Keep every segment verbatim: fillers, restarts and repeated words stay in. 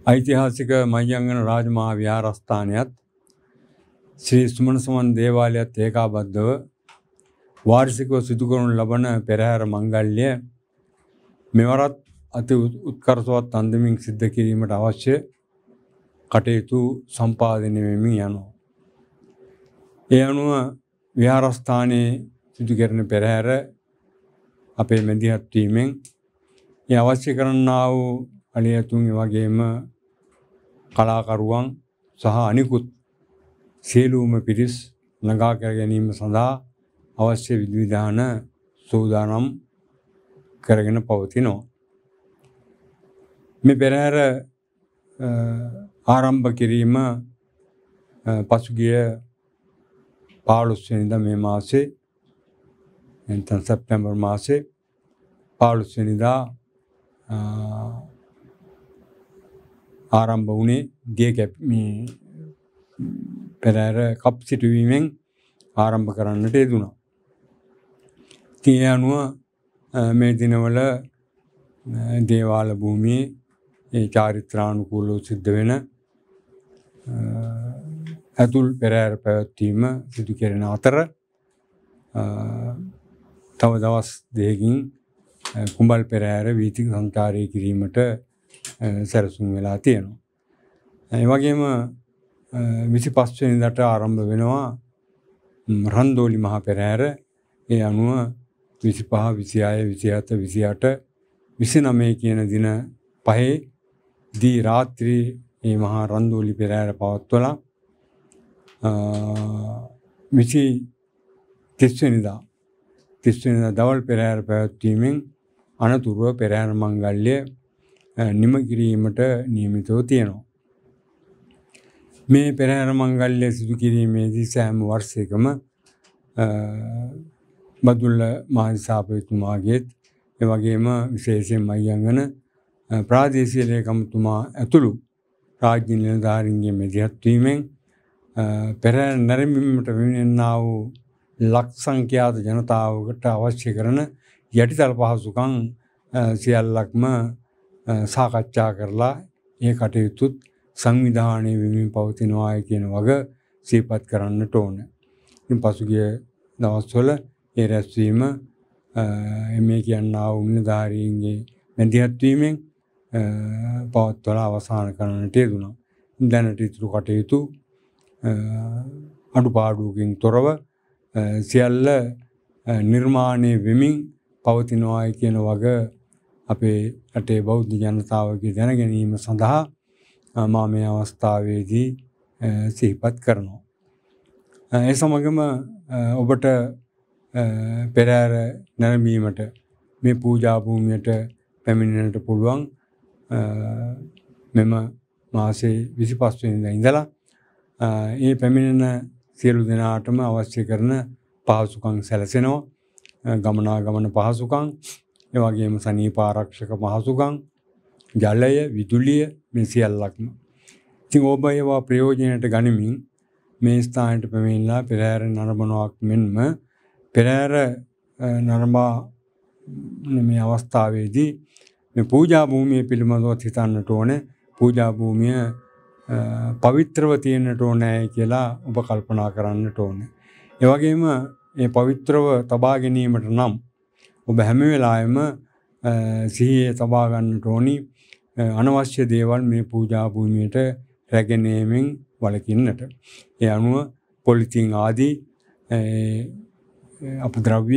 ඓතිහාසික මහියංගන රාජමහා විහාරස්ථානයත් ශ්‍රී සුමන සමන් දේවාලයත් ඒකාබද්ධව වාර්ෂිකව සිදු කරනු ලබන පෙරහැර මංගල්‍ය මෙවරත් අති උත්කර්ෂවත් අන්දමින් සිද්ධ කිරීමට අවශ්‍ය කටයුතු සම්පාදනය වෙමින් යනවා. ඒ අනුව විහාරස්ථානයේ සිදු කරන පෙරහැර අපේ මැදිහත් වීමෙන් ඒ අවශ්‍ය කරන්නා වූ අලියතුන් වගේම කලාකරුවන් සහ අනිකුත් සියලුම පිරිස් ළඟා කර ගැනීම සඳහා අවශ්‍ය විධිවිධාන සූදානම් කරගෙන පවතිනවා. මේ පෙරහැර ආරම්භ කිරීම පසුගිය පහළොස් වෙනිදා මේ මාසේ එතන සැප්තැම්බර් මාසේ පහළොස් වෙනිදා ආරම්භ වුණේ ගේ කැප් මේ පෙරහැර කප් සිටුවීමෙන් ආරම්භ කරන්නට යෙදුණා. ඒ අනුව මේ දිනවල දේවාල භූමියේ ඒ චාරිත්‍රානුකූලව සිද්ධ වෙන ඇතුල් පෙරහැර පැවැත්වීම සිදු කෙරෙන අතර තව දවස් දෙකකින් කුඹල් පෙරහැර වීථි සංචාරය කිරීමට සැලසුම් වෙලා තියෙනවා. ඒ වගේම විසිපස් වෙනිදාට ආරම්භ වෙනවා රන්දෝලි මහා පෙරහැර. ඒ අනුව විසිපහ, විසිහය, විසිහත, විසිඅට, විසිනවය කියන දින පහේ දී රාත්‍රී මේ මහා රන්දෝලි පෙරහැර පවත්වලා විසි තිස් වෙනිදා තිස් වෙනිදා දවල් පෙරහැර පැවැත්වීමෙන් අනතුරුව පෙරහැර මංගල්‍ය නිම කිරීමට නියමිතව තියෙනවා. මේ පෙරහැර මංගල්‍ය සිදු කිරීමේදී සෑම වර්ෂයකම බදුල්ල මහදිසාපතිතුමාගේත් ඒ වගේම විශේෂයෙන් මහියංගන ප්‍රාදේශීය ලේකම්තුමා ඇතුළු රාජ්‍ය නිලධාරීන්ගේ මැදිහත් වීමෙන් පෙරහැර නැරඹීමට පැමිණෙනා වූ ලක්ෂ සංඛ්‍යාත ජනතාවකට අවශ්‍ය කරන යටිතල පහසුකම් සියල්ලක්ම සාකච්ඡා කරලා ඒ කටයුතුත් සංවිධානය වෙමින් පවතිනවා කියන වග සිහිපත් කරන්නට ඕන. ඉතින් පසුගිය දවස්වල ඒ රැස්වීම මේ කියන්නා වූ නිලධාරීන්ගේ මැදිහත් වීමෙන් පවත්වලා අවසන් කරන්නට යෙදුණා. දැනට ඉතුරු කටයුතු අඩුපාඩුවකින් තොරව සියල්ල නිර්මාණය වෙමින් පවතිනවා කියන වග අපේ රටේ බෞද්ධ ජනතාවගේ දැන ගැනීම සඳහා මම මේ අවස්ථාවේදී සිහිපත් කරනවා. ඒ සමගම ඔබට පෙරහැර නැරඹීමට මේ පූජා භූමියට පැමිණෙන්නට පුළුවන් මෙම මාසේ විසිපස් වෙනිදා ඉඳලා ඒ පැමිණෙන සියලු දෙනාටම අවශ්‍ය කරන පහසුකම් සැලසෙනවා. ගමනාගමන පහසුකම්, ඒ වගේම සනීප ආරක්ෂක පහසුකම්, ජලය, විදුලිය මේ සියල්ලක්ම. ඉතින් ඔබ ඒවා ප්‍රයෝජනයට ගනිමින් මේ ස්ථානයට පැමිණලා පෙරහැර නරඹනවක් මෙන්ම පෙරහැර නරඹා මේ අවස්ථාවේදී මේ පූජා භූමිය පිළිබඳව හිතන්නට ඕනේ. පූජා භූමිය පවිත්‍රව තියෙන්නට ඕනේ කියලා ඔබ කල්පනා කරන්නට ඕනේ. ඒ වගේම මේ පවිත්‍රව තබා ගැනීමට නම් ඔබ හැම වෙලාවෙම සිහියේ තබා ගන්නට ඕනි අනවශ්‍ය දේවල් මේ පූජා භූමියට රැගෙන යෑමෙන් වළකින්නට. ඒ අනුව පොලිතින් ආදී අපද්‍රව්‍ය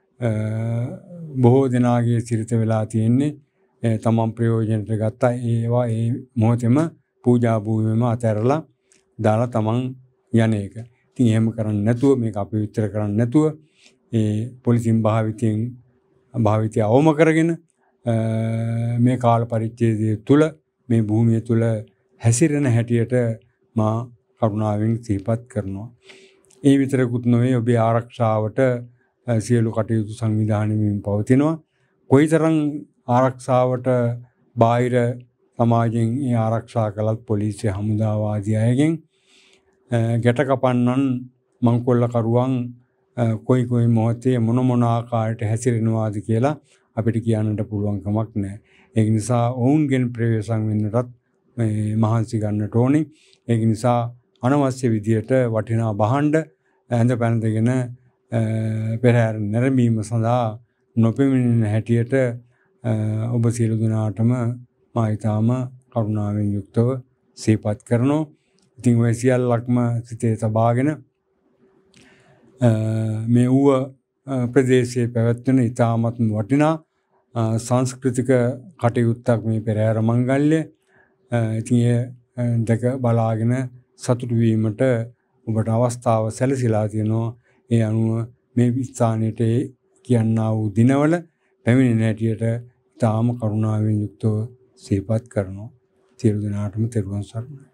බොහෝ දෙනාගේ සිරිත වෙලා තියෙන්නේ තමන් ප්‍රයෝජනට ගත්තා ඒවා ඒ මොහොතේම පූජා භූමියම අතහැරලා දාලා තමන් යන එක. ඉතින් එහෙම කරන්නේ නැතුව මේක අපවිත්‍ර කරන්නේ නැතුව ඒ පොලිතින් භාවිතයෙන් භාවිතය අවම කරගෙන මේ කාල පරිච්ඡේදය තුල මේ භූමිය තුල හැසිරෙන හැටියට මා කරුණාවෙන් සිහිපත් කරනවා. ඒ විතරකුත් නොවේ ඔබේ ආරක්ෂාවට සියලු කටයුතු සංවිධානය වෙමින් පවතිනවා. කොයිතරම් ආරක්ෂාවට බාහිර සමාජයෙන් ඒ ආරක්ෂා කළත් පොලිසිය හමුදාව ආදී අයගෙන් ගැට කපන්නන් මංකොල්ල කරුවන් කොයි කොයි මොහොතේ මොන මොන ආකාරයට හැසිරෙනවාද කියලා අපිට කියන්නට පුළුවන් කමක් නැහැ. ඒ නිසා ඔවුන්ගෙන් ප්‍රවේශම් වෙන්නටත් මේ මහන්සි ගන්නට ඕනේ. ඒක නිසා අනවශ්‍ය විදියට වටිනා භාණ්ඩ ඇඳ පැනදගෙන පෙරහැර නැරඹීම සඳහා නොපෙමිණෙන හැටියට ඔබ සියලු දෙනාටම මා ඊටාම කරුණාවෙන් යුක්තව සිහිපත් කරනවා. ඉතින් ඔය සියල්ලක්ම සිතේ තබාගෙන මේ ඌව ප්‍රදේශයේ පැවැත්වෙන ඊටාමත්ම වටිනා සංස්කෘතික කටයුත්තක් මේ පෙරහැර මංගල්‍ය. ඉතින් ඒ දෙක බලාගෙන සතුටු වීමට ඔබට අවස්ථාව සැලසීලා තියෙනවා. ඒ අනුව මේ ස්ථානයේ කියන්නා වූ දිනවල පැමිණෙන හැටියට තාම කරුණාවෙන් යුක්තව සිහිපත් කරනවා. සියලු දෙනාටම තෙරුවන් සරණයි.